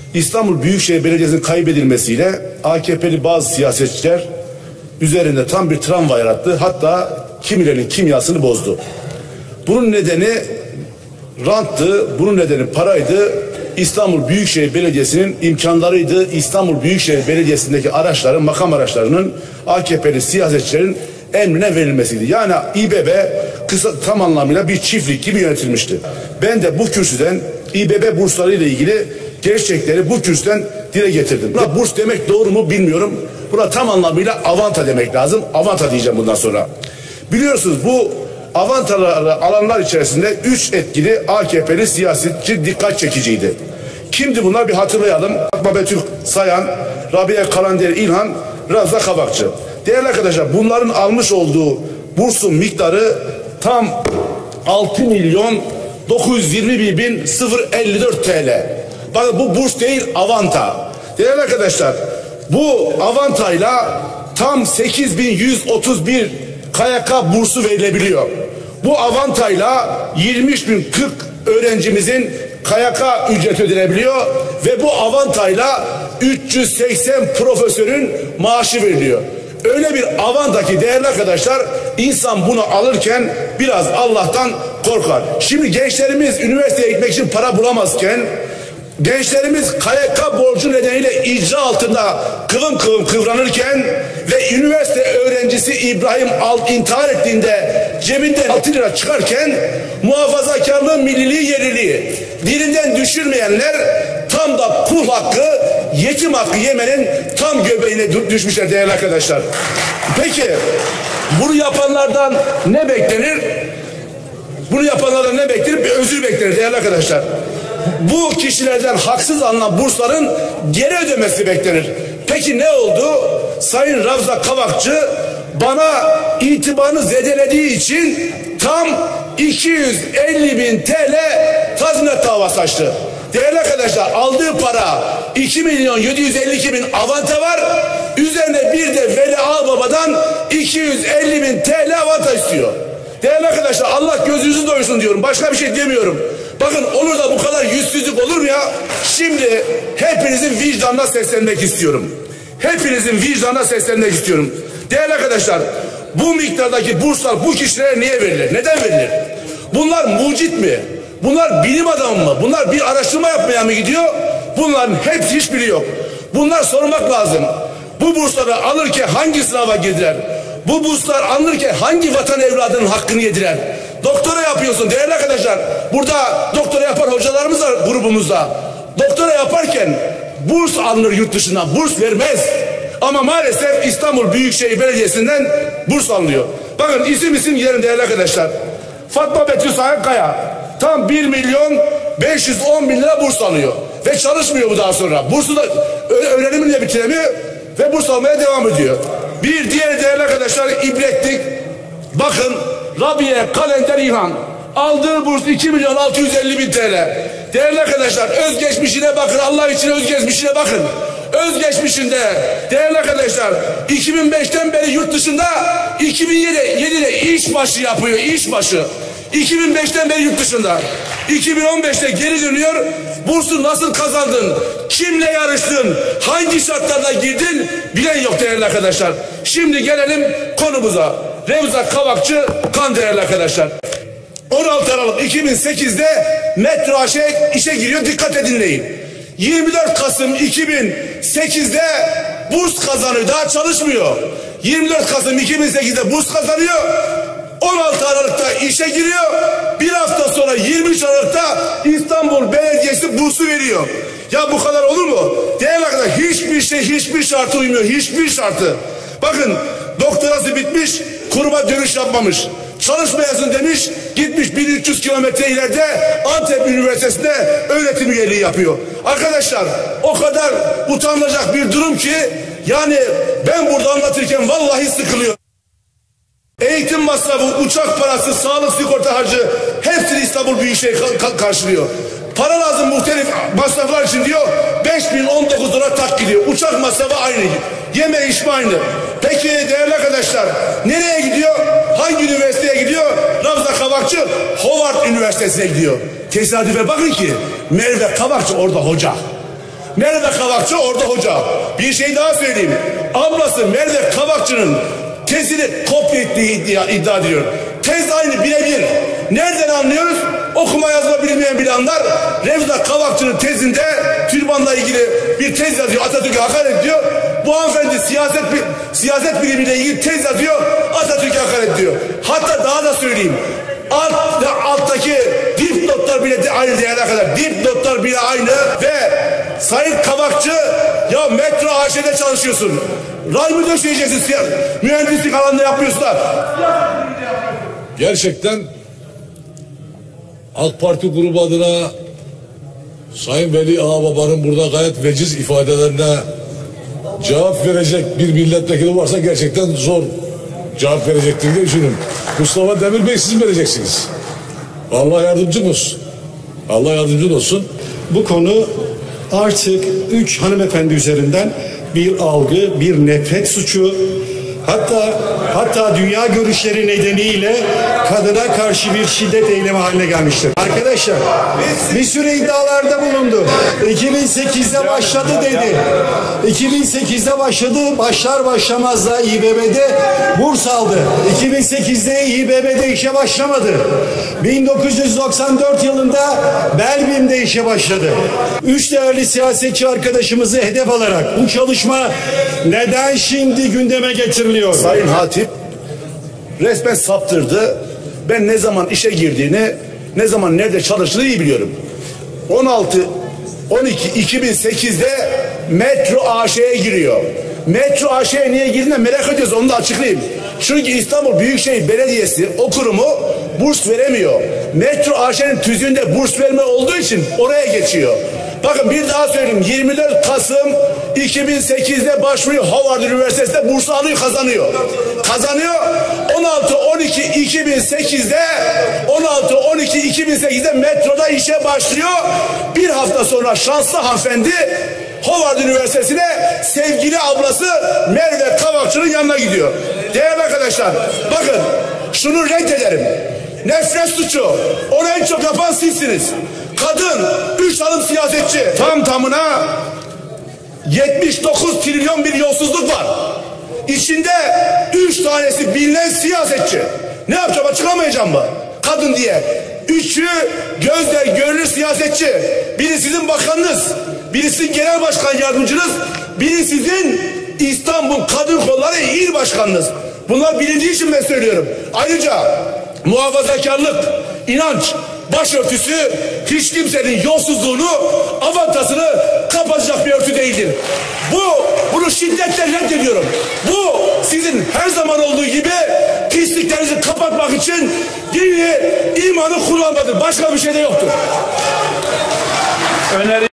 İstanbul Büyükşehir Belediyesi'nin kaybedilmesiyle AKP'li bazı siyasetçiler üzerinde tam bir travma yarattı. Hatta kimilerinin kimyasını bozdu. Bunun nedeni ranttı, bunun nedeni paraydı. İstanbul Büyükşehir Belediyesi'nin imkanlarıydı. İstanbul Büyükşehir Belediyesi'ndeki araçların, makam araçlarının AKP'li siyasetçilerin emrine verilmesiydi. Yani İBB tam anlamıyla bir çiftlik gibi yönetilmişti. Ben de bu kürsüden İBB bursları ile ilgili gerçekleri bu kürsüden dile getirdim. Buna burs demek doğru mu bilmiyorum. Buna tam anlamıyla avanta demek lazım. Avanta diyeceğim bundan sonra. Biliyorsunuz bu avantaları alanlar içerisinde 3 etkili AKP'li siyasetçi dikkat çekiciydi. Kimdi bunlar bir hatırlayalım. Fatma Betül Sayan, Rabia Kalandel İlhan, Ravza Kabakçı. Değerli arkadaşlar, bunların almış olduğu bursun miktarı tam 6.921.054 TL. Bakın bu burs değil, avanta. Değerli arkadaşlar, bu avantayla tam 8.131 KYK bursu verilebiliyor. Bu avantayla 20.040 öğrencimizin KYK ücreti ödenebiliyor ve bu avantayla 380 profesörün maaşı veriliyor. Öyle bir avanta ki değerli arkadaşlar, insan bunu alırken biraz Allah'tan korkar. Şimdi gençlerimiz üniversiteye gitmek için para bulamazken, gençlerimiz KYK borcu nedeniyle icra altında kıvım kıvım kıvranırken ve üniversite öğrencisi İbrahim intihar ettiğinde cebinden 6 lira çıkarken muhafazakarlığı, milliliği, yerliliği dilinden düşürmeyenler tam da kul hakkı, yetim hakkı yemenin tam göbeğine düşmüşler değerli arkadaşlar. Peki bunu yapanlardan ne beklenir? Bunu yapanlardan ne beklenir? Bir özür beklenir değerli arkadaşlar. Bu kişilerden haksız alınan bursların geri ödemesi beklenir. Peki ne oldu? Sayın Ravza Kavakçı bana itibarını zedelediği için tam 250.000 TL tazminat davası açtı. Değerli arkadaşlar, aldığı para 2.752.000 avanta var. Üzerine bir de Veli Ağbaba'dan 250.000 TL avanta istiyor. Değerli arkadaşlar, Allah gözünüzü doyursun diyorum. Başka bir şey demiyorum. Bakın olur da bu kadar yüzsüzlük olur mu ya? Şimdi hepinizin vicdanına seslenmek istiyorum. Hepinizin vicdanına seslenmek istiyorum. Değerli arkadaşlar, bu miktardaki burslar bu kişilere niye verilir? Neden verilir? Bunlar mucit mi? Bunlar bilim adamı mı? Bunlar bir araştırma yapmaya mı gidiyor? Bunların hepsi hiçbiri yok. Bunlar sormak lazım. Bu bursları alırken hangi sınava girdiler? Bu burslar alınırken hangi vatan evladının hakkını yediler? Doktora yapıyorsun değerli arkadaşlar. Burada doktora yapan hocalarımız var grubumuzda. Doktora yaparken burs alınır yurt dışından. Burs vermez. Ama maalesef İstanbul Büyükşehir Belediyesi'nden burs alınıyor. Bakın isim yerin değerli arkadaşlar. Fatma Betül Sayankaya tam 1.510.000 lira burs alıyor. Ve çalışmıyor bu daha sonra. Bursu da öğrenimini de bitiremiyor ve burs almaya devam ediyor. Bir diğer değerli arkadaşlar ibretlik. Bakın Rabia Kalender İlhan aldığı burs 2.650.000 TL. Değerli arkadaşlar, özgeçmişine bakın, Allah için özgeçmişine bakın. Özgeçmişinde değerli arkadaşlar 2005'ten beri yurt dışında, 2007'de işbaşı yapıyor, işbaşı. 2005'ten beri yurt dışında. 2015'te geri dönüyor. Bursu nasıl kazandın? Kimle yarıştın? Hangi şartlarda girdin? Bilen yok değerli arkadaşlar. Şimdi gelelim konumuza. Ravza Kavakçı kan değerli arkadaşlar. 16 Aralık 2008'de Metro işe giriyor. Dikkat edin dinleyin. 24 Kasım 2008'de burs kazanıyor. Daha çalışmıyor. 24 Kasım 2008'de burs kazanıyor. 16 Aralık'ta işe giriyor. Bir hafta sonra 23 Aralık'ta İstanbul Belediyesi bursu veriyor. Ya bu kadar olur mu? Değerli arkadaşlar, hiçbir şartı uymuyor. Hiçbir şartı. Bakın doktorası bitmiş, kuruma dönüş yapmamış. Çalışmayasın demiş, gitmiş 1300 kilometre ileride Antep Üniversitesi'nde öğretim üyeliği yapıyor. Arkadaşlar o kadar utanılacak bir durum ki yani ben burada anlatırken vallahi sıkılıyorum. Eğitim masrafı, uçak parası, sağlık sigorta harcı hepsini İstanbul Büyükşehir karşılıyor. Para lazım muhtelif masraflar için diyor. 5.019 lira tak gidiyor. Uçak masrafı aynı. Yeme içme aynı. Peki değerli arkadaşlar nereye gidiyor? Hangi üniversiteye gidiyor? Ravza Kavakçı Howard Üniversitesi'ne gidiyor. Tesadüfe bakın ki Merve Kavakçı orada hoca. Nerede Kavakçı? Orada hoca. Bir şey daha söyleyeyim. Ablası Merve Kavakçı'nın tezini kopya ettiği iddia ediliyor. Tez aynı, birebir. Nereden anlıyoruz? Okuma yazma bilmeyen bile anlar. Revza Kavakçı'nın tezinde türbanla ilgili bir tez yazıyor. Atatürk'e hakaret ediyor. Bu hanımefendi siyaset bilimiyle ilgili tez yazıyor. Atatürk'e hakaret ediyor. Hatta daha da söyleyeyim. Alttaki dipnotlar bile aynı değerine kadar. Dipnotlar bile aynı ve Sayın Kavakçı, ya Metro AŞ'de çalışıyorsun. Ray mı döşeyeceksin? Mühendislik alanında yapıyorsunlar. Gerçekten AK Parti grubu adına Sayın Veli Ağababa'nın burada gayet veciz ifadelerine cevap verecek bir milletvekili varsa gerçekten zor cevap verecektir diye düşünüyorum. Mustafa Demir Bey, siz vereceksiniz. Allah yardımcın olsun. Allah yardımcın olsun. Bu konu artık 3 hanımefendi üzerinden bir algı, bir nefret suçu, hatta dünya görüşleri nedeniyle kadına karşı bir şiddet eylemi haline gelmiştir. Arkadaşlar, bir sürü iddialarda bulundu. 2008'de başladı dedi. 2008'de başladı, başlar başlamaz da İBB'de burs aldı. 2008'de İBB'de işe başlamadı. 1994 yılında Belbim'de işe başladı. 3 değerli siyasetçi arkadaşımızı hedef alarak bu çalışma neden şimdi gündeme getiriliyor? Sayın Hatip resmen saptırdı. Ben ne zaman işe girdiğini, ne zaman nerede çalıştığını iyi biliyorum. 16-12-2008'de Metro AŞ'ye giriyor. Metro AŞ'ye niye girdiğini merak ediyoruz, onu da açıklayayım. Çünkü İstanbul Büyükşehir Belediyesi o kurumu burs veremiyor. Metro AŞ'nin tüzüğünde burs verme olduğu için oraya geçiyor. Bakın bir daha söyleyeyim. 24 Kasım 2008'de başvuruyor. Howard Üniversitesi'nde bursu alıyor, kazanıyor. 16-12-2008'de metroda işe başlıyor. Bir hafta sonra şanslı hanımefendi Howard Üniversitesi'ne sevgili ablası Merve Kavakçı'nın yanına gidiyor. Değerli arkadaşlar, bakın şunu reddederim. Nefret suçu. Onu en çok yapan sizsiniz. Kadın, 3 hanım siyasetçi. Tam tamına 79 trilyon bir yolsuzluk var. İçinde 3 tanesi bilinen siyasetçi. Ne yapacağım, açıklamayacağım mı? Kadın diye. 3'ü gözle görülür siyasetçi. Biri sizin bakanınız, biri sizin genel başkan yardımcınız, biri sizin İstanbul Kadın Kolları İl Başkanınız. Bunlar bilindiği için ben söylüyorum. Ayrıca muhafazakarlık, inanç, başörtüsü hiç kimsenin yolsuzluğunu, avantasını kapatacak bir örtü değildir. Bunu şiddetle reddediyorum. Bu sizin her zaman olduğu gibi pisliklerinizi kapatmak için dini, imanı kullanmadır. Başka bir şey de yoktur.